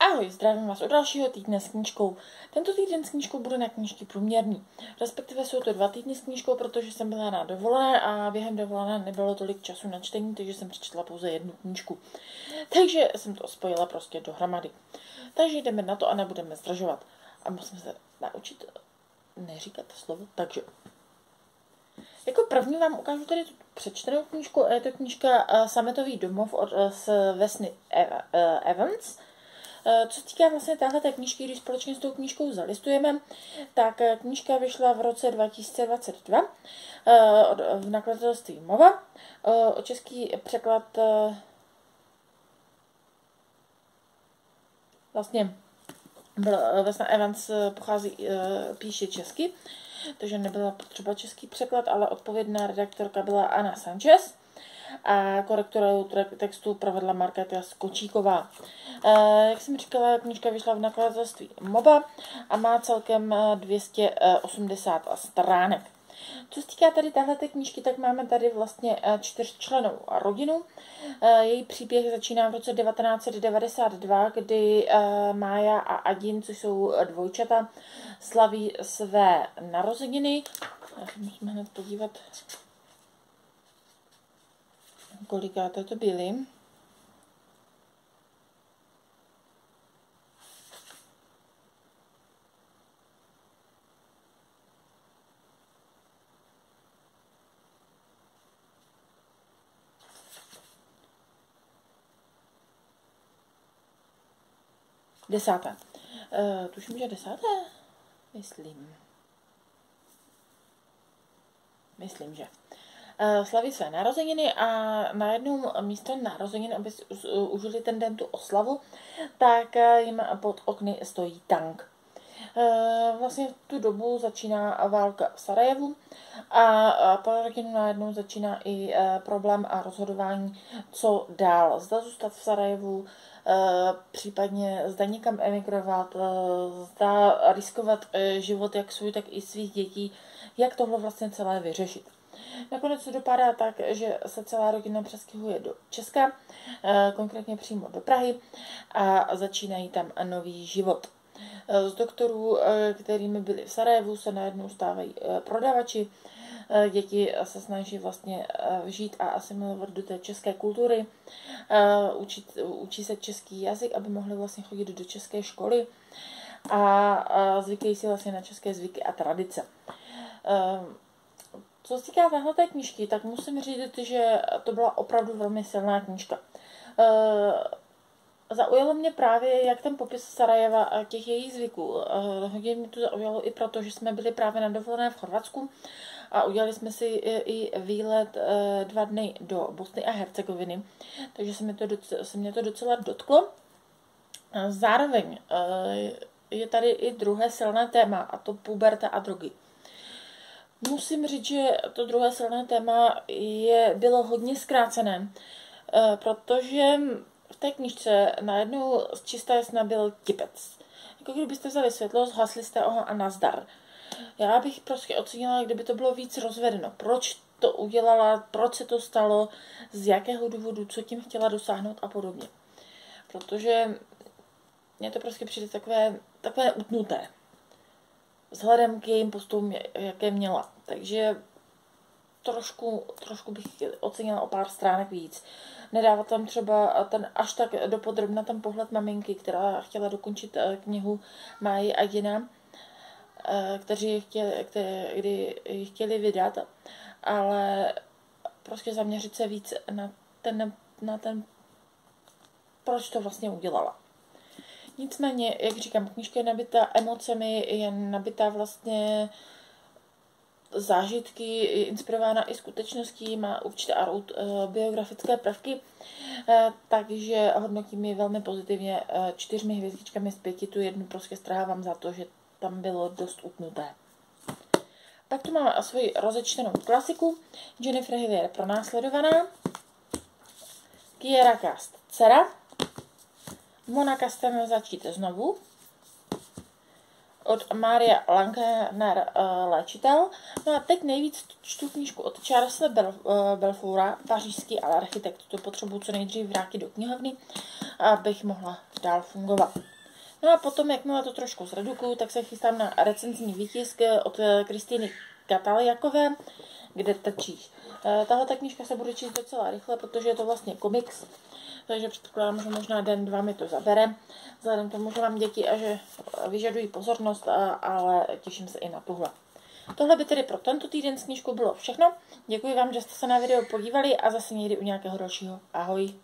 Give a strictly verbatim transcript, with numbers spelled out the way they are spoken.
Ahoj, zdravím vás od dalšího týdne s knížkou. Tento týden s knížkou bude na knížky průměrný. Respektive jsou to dva týdny s knížkou, protože jsem byla na dovolené a během dovolené nebylo tolik času na čtení, takže jsem přečetla pouze jednu knížku. Takže jsem to spojila prostě dohromady. Takže jdeme na to a nebudeme zdržovat. A musíme se naučit neříkat slovo takže. Jako první vám ukážu tady tu přečtenou knížku. Je to knížka Sametový domov od Vesny Evans. Co se týká vlastně téhleté knížky, když společně s tou knížkou zalistujeme, tak knížka vyšla v roce dva tisíce dvacet dva v nakladatelství Mova. O český překlad vlastně Vesna Evans pochází, píše česky, takže nebyla potřeba český překlad, ale odpovědná redaktorka byla Anna Sanchez a korektorou textu provedla Markéta Skočíková. E, jak jsem říkala, knížka vyšla v nakladatelství Moba a má celkem dvě stě osmdesát stránek. Co se týká tady téhleté knížky, tak máme tady vlastně čtyřčlennou rodinu. E, její příběh začíná v roce devatenáct set devadesát dva, kdy e, Mája a Adin, což jsou dvojčata, slaví své narozeniny. Já se musím hned podívat, kolikáté to byly. Desáté. Uh, tuším, že desáté? Myslím. Myslím, že. Slaví své narozeniny a na jednom místě narozenin, aby si užili ten den tu oslavu, tak jim pod okny stojí tank. Vlastně v tu dobu začíná válka v Sarajevu a pro rodinu najednou začíná i problém a rozhodování, co dál. Zda zůstat v Sarajevu, případně zda někam emigrovat, zda riskovat život jak svůj, tak i svých dětí, jak tohle vlastně celé vyřešit. Nakonec to dopadá tak, že se celá rodina přestěhuje do Česka, konkrétně přímo do Prahy a začínají tam nový život. Z doktorů, kterými byli v Sarajevu, se najednou stávají prodavači. Děti se snaží vlastně vžít a asimilovat do té české kultury. Učí, učí se český jazyk, aby mohli vlastně chodit do české školy a zvykají si vlastně na české zvyky a tradice. Co se týká téhleté knížky, tak musím říct, že to byla opravdu velmi silná knížka. Zaujalo mě právě, jak ten popis Sarajeva a těch jejich zvyků. Hodně mě to zaujalo i proto, že jsme byli právě na dovolené v Chorvatsku a udělali jsme si i výlet dva dny do Bosny a Hercegoviny, takže se mě to docela, se mě to docela dotklo. Zároveň je tady i druhé silné téma, a to puberta a drogy. Musím říct, že to druhé silné téma je, bylo hodně zkrácené, protože v té knížce najednou z čisté jasna byl tipec. Jako kdybyste vzali světlo, zhasli jste ho a nazdar. Já bych prostě ocenila, kdyby to bylo víc rozvedeno. Proč to udělala, proč se to stalo, z jakého důvodu, co tím chtěla dosáhnout a podobně. Protože mně to prostě přijde takové, takové utnuté. Vzhledem k jejím postupům, jaké měla. Takže trošku, trošku bych ocenila o pár stránek víc. Nedávat tam třeba ten až tak dopodrobna ten pohled maminky, která chtěla dokončit knihu Máji a Dina, kteří chtěli, kteří ji chtěli vydat, ale prostě zaměřit se víc na ten, na ten, proč to vlastně udělala. Nicméně, jak říkám, knížka je nabitá emocemi, je nabitá vlastně zážitky, je inspirována i skutečností, má určité biografické prvky, takže hodnotím ji velmi pozitivně čtyřmi hvězdičkami z pěti, tu jednu prostě strhávám za to, že tam bylo dost utnuté. Pak tu máme svoji rozečtenou klasiku, Jennifer Hill je pronásledovaná, Kiera Cast dcera, Mona Castan začít znovu, od Maria Langner léčitel. No a teď nejvíc čtu knížku od Charlesa Belfoura, pařížský architekt. To potřebuji co nejdřív vrátit do knihovny, abych mohla dál fungovat. No a potom, jakmile to trošku zredukuju, tak se chystám na recenzní výtisk od Kristýny Kataljakové, Kde tečíš. Tahle ta knížka se bude číst docela rychle, protože je to vlastně komiks, takže předpokládám, že možná den, dva mi to zabere. Vzhledem k tomu, že mám děti a že vyžadují pozornost, a, ale těším se i na tuhle. Tohle by tedy pro tento týden s knížkou bylo všechno. Děkuji vám, že jste se na video podívali a zase někdy u nějakého dalšího. Ahoj.